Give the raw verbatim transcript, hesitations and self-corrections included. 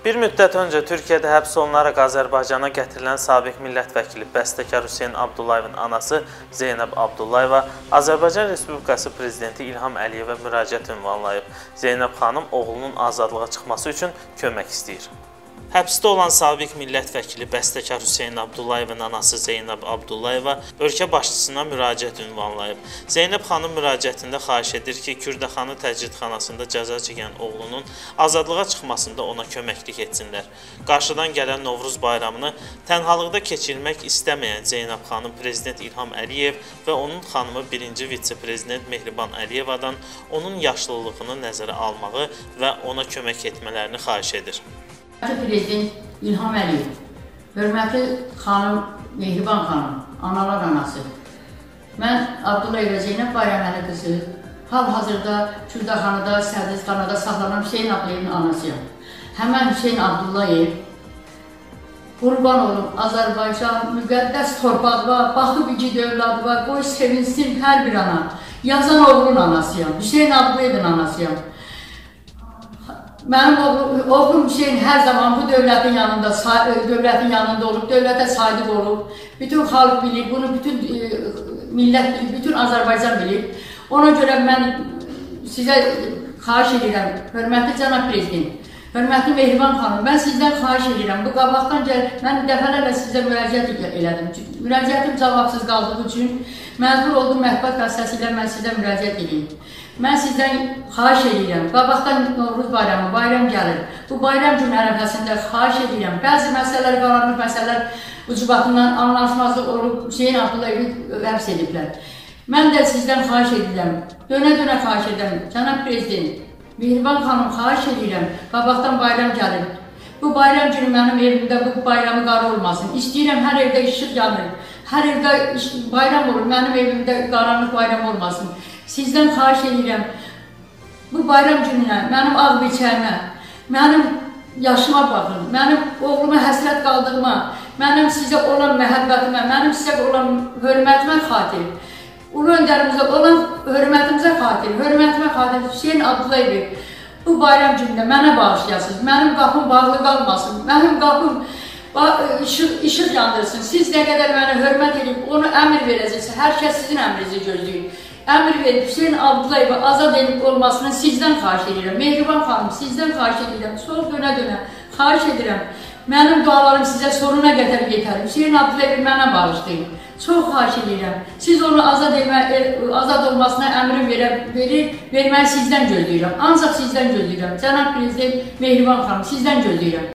Bir müddət öncə Türkiyədə həbs olunaraq Azərbaycana gətirilən sabiq millət vəkili bəstəkar Hüseyn Abdullayevin anası Zeynəb Abdullayeva Azərbaycan Respublikası Prezidenti İlham Əliyevə müraciət ünvanlayıb. Zeynəb xanım oğlunun azadlığa çıxması üçün kömək istəyir. Həbsdə olan sabiq millət vəkili bəstəkar Hüseyn Abdullayevin anası Zeynəb Abdullayeva ölkə başçısına müraciət ünvanlayıb. Zeynəb xanım müraciətində xahiş edir ki, Kürdəxanı təcridxanasında cəza çəkən oğlunun azadlığa çıxmasında ona köməklik etsinlər. Qarşıdan gələn Novruz bayramını tənhalıqda keçirmək istəməyən Zeynəb xanım Prezident İlham Əliyev və onun xanımı birinci vitse-prezident Mehriban Əliyevadan onun yaşlılığını nəzərə almağı və ona kömək etmələrini xahiş edir. Prezident İlham Əliyev, hörmətli xanım Mehriban xanım, analar anası. Mən Abdullayeva Zeynəb Bayraməli qızı, hal-hazırda Kürdəxanada, Sədizxanada saxlanan Hüseyn Abdullayevin anasıyam. Həmən Hüseyn Abdullayev, qurban olun Azərbaycan, müqəddəs torpaqlar, baxıb iki dövladı var, qoy sevinsin hər bir ana. Yazan oğlun anasıyam, Hüseyn Abdullayevin anasıyam. Mənim oğlum, oğlum Hüseyin hər zaman bu dövlətin yanında, dövlətin yanında olub, dövlətə sadiq olub. Bütün xalq bilir, bunu bütün e, millət bilir, bütün Azərbaycan bilir. Ona görə mən sizə xahiş edirəm, hörmətli cənab prezident, hörmətli Mehriban xanım, mən sizdən xahiş edirəm. Bu qabaqdan gəl, mən dəfələrlə sizə müraciət elədim. Müraciətim cavabsız qaldığı üçün məcbur oldum mətbuat vasitəsilə mən sizə müraciət edeyim. Mən sizdən xahiş edirəm, qabaqdan Novruz bayramı, bayram gəlir. Bu bayram günü ərəfəsində xahiş edirəm. Bəzi məsələlər, qaranlıq məsələlər ucubatından anlaşmazlıq olub, Hüseyin Abdullayevi həbs ediblər. Mən də sizdən xahiş edirəm, dönə-dönə xahiş edirəm, cənab prezident, Mehriban xanım xahiş edirəm, qabaqdan bayram gəlir. Bu bayram günü mənim evimdə bu bayramı qarı olmasın. İstəyirəm, hər evdə işıq yanır, hər evdə bayram olur, mənim evimdə qaranlıq bayram olmasın. Sizdən xahiş edirəm, bu bayram gününə, mənim ağ beçəyimə, mənim yaşıma baxın, mənim oğluma həsrət qaldırma, mənim sizə olan məhəbbətimə, mənim sizə olan hörmətimə xatir, ulu öndərimizə olan hörmətimizə xatir, hörmətimə xatir Hüseyin Abdullayev, bu bayram günündə mənə bağışlayasınız, mənim qapım bağlı qalmasın, mənim qapım işıq, işıq yandırsın, siz nə qədər mənə hörmət edib, onu əmr verəcəksə, hər kəs sizin əmrinizi gözləyir. Əmr verib Hüseyin Abdullayevi azad edib olmasını sizdən xahiş edirəm. Mehriban xanım, sizdən xahiş edirəm. Sol dönə-dönə xahiş edirəm. Mənim dualarım sizə sonuna qədər yetər. Hüseyin Abdullayevi mənə bağışlayın. Çox xahiş edirəm. Siz onu azad, etmə, azad olmasına əmrin verir, verməyi sizdən gözləyirəm. Ancaq sizdən gözləyirəm. Cənab prezident Mehriban xanım, sizdən gözləyirəm.